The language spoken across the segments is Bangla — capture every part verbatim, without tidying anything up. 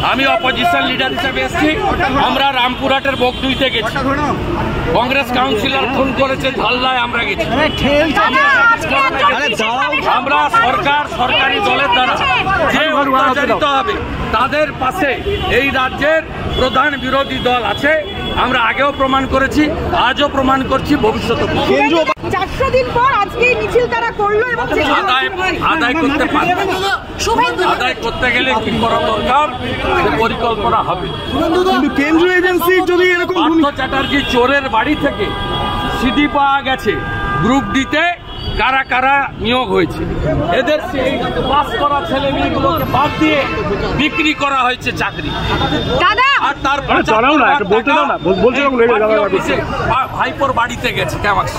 আমি অপোজিশন লিডার হিসেবে এসেছি। আমরা রামপুরহাটের বকডুইতে গেছি, কংগ্রেস কাউন্সিলর খুন করেছে, ঝালদায় আমরা গেছি। আমরা সরকার সরকারি দলের দ্বারা যে অত্যাচারিত হবে তাদের পাশে এই রাজ্যের প্রধান বিরোধী দল আছে। আমরা আগেও প্রমাণ করেছি, আজও প্রমাণ করছি, ভবিষ্যতে চারশো দিন পর আজকে মিছিল তারা করলো এবং আদায় আদায় করতে পারবে। আদায় করতে গেলে কি করা দরকার পরিকল্পনা হবে। কিন্তু কেন্দ্রীয় এজেন্সি যদি এরকম পার্থ চ্যাটার্জি চোরের বাড়ি থেকে সিডি পাওয়া গেছে, গ্রুপ ডিতে কারা কারা নিয়োগ হয়েছে, এদের পাস করা ছেলে মেয়েগুলোকে বাদ দিয়ে বিক্রি করা হয়েছে চাকরি। আর তার ভাইপোর বাড়িতে গেছে।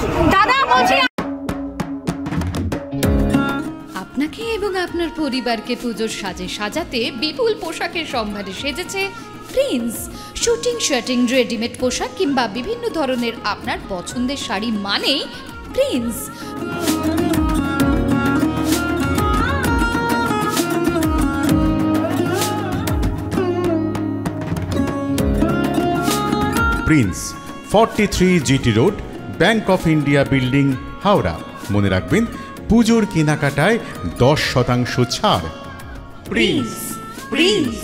আপনাকে এবং আপনার পরিবারকে পুজোর সাজে সাজাতে বিপুল পোশাকের সম্ভারে সেজেছে প্রিন্স। শুটিং শার্টিং, রেডিমেড পোশাক কিংবা বিভিন্ন ধরনের আপনার পছন্দের শাড়ি মানেই Prince. Prince forty three GT road, bank of India building, Howrah. মনে রাখবেন, পুজোর কেনাকাটায় দশ শতাংশ ছাড়। Prince Prince.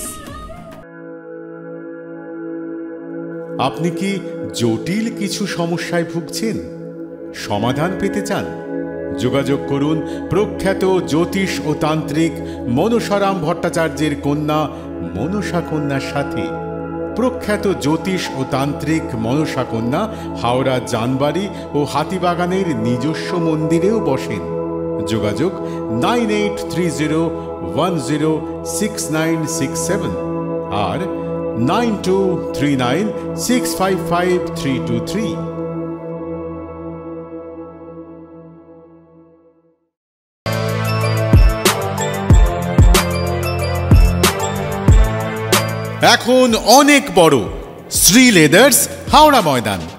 আপনি কি জটিল কিছু সমস্যায় ভুগছেন, সমাধান পেতে চান? যোগাযোগ করুন প্রখ্যাত জ্যোতিষ ও তান্ত্রিক মনসারাম ভট্টাচার্যের কন্যা মনসা কন্যার সাথে। প্রখ্যাত জ্যোতিষ ও তান্ত্রিক মনসা কন্যা হাওড়া জানবাড়ি ও হাতিবাগানের নিজস্ব মন্দিরেও বসেন। যোগাযোগ nine eight three zero one zero six nine six seven আর nine two three nine six five five three two three. এখন অনেক বড় শ্রী লেদার্স, হাওড়া ময়দান।